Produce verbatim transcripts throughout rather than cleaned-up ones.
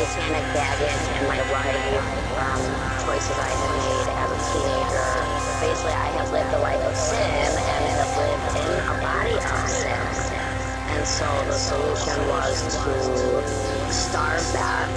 satanic baggage and my life, um, choices I had made as a teenager. Basically, I had lived a life of sin and had lived in a body of sin. And so the solution was to starve that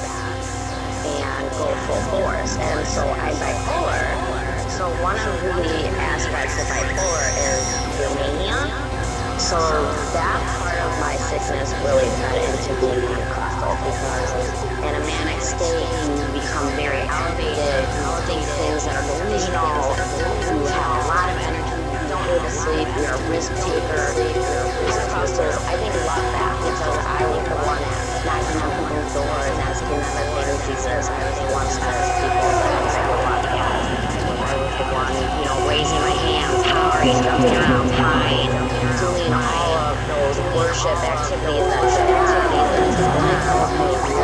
and go full force. And so I'm bipolar. So one of the aspects of bipolar is your mania. So that part of my sickness really fed into being Pentecostal, because in a manic state you become very elevated, you think things that are delusional, you have a lot of energy, you don't go to sleep, you're a risk taker. Pentecostals, I think, love that, because I was the one knocking on people's doors and asking them if they knew Jesus. I was the one to those people that I grew up at. I was the one, you know, raising my hands, hollering, jumping around, crying, doing all of those worship activities that activities that really,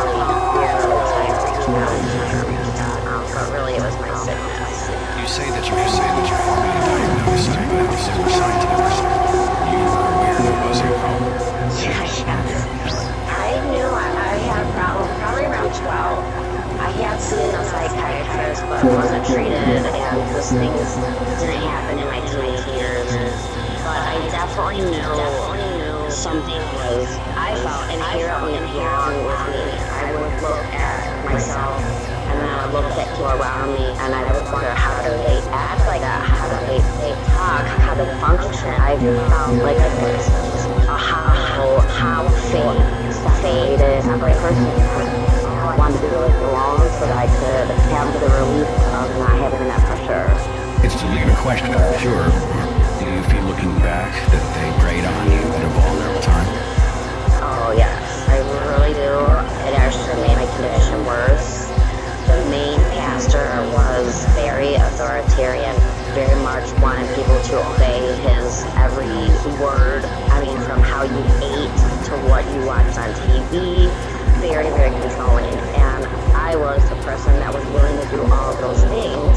really time reaching out. Um, but really, it was my sickness. You say that you say that you're forming a diagnosis, diagnosis or scientific. You were aware that it was a problem. Yeah, yes. I knew I, I had a problem probably around twelve. I had seen a psychiatrist, but wasn't treated, and those things didn't happen in my teenage years. But I definitely knew, definitely knew something was, I felt inherently wrong with me. I would look at myself, and then I would look at people around me, and I would wonder, how do they act like that? How do they, they talk? How do they function? I felt like a nuisance. How, how fate, faded every person. I wanted to really belong so that I could have the relief of not having that pressure. It's a legitimate question, I'm sure. Do you feel, looking back, that they preyed on you at a vulnerable time? Oh yes, I really do. It actually made my condition worse. The main pastor was very authoritarian, very much wanted people to obey his every word. I mean, from how you ate to what you watched on T V. Very, very controlling, and I was the person that was willing to do all of those things